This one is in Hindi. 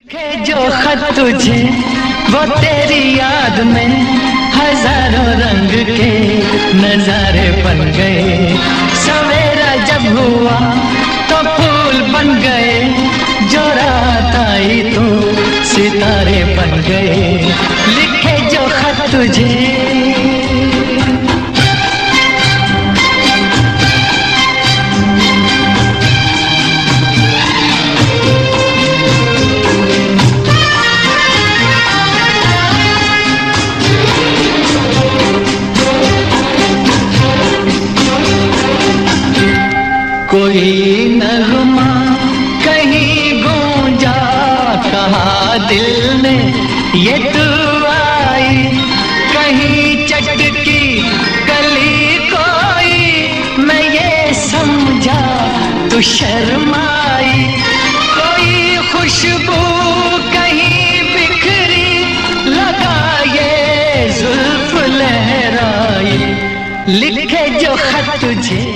लिखे जो खत तुझे वो तेरी याद में हजारों रंग के नजारे बन गए। सवेरा जब हुआ तो फूल बन गए, जो रात आई तो सितारे बन गए। लिखे जो खत तुझे कोई नगमा कहीं गूंजा, कहा दिल में ये तू आई। कहीं चटकी कली कोई, मैं ये समझा तू शर्माई। कोई खुशबू कहीं बिखरी, लगा ये जुल्फ लहराई। लिखे जो खत तुझे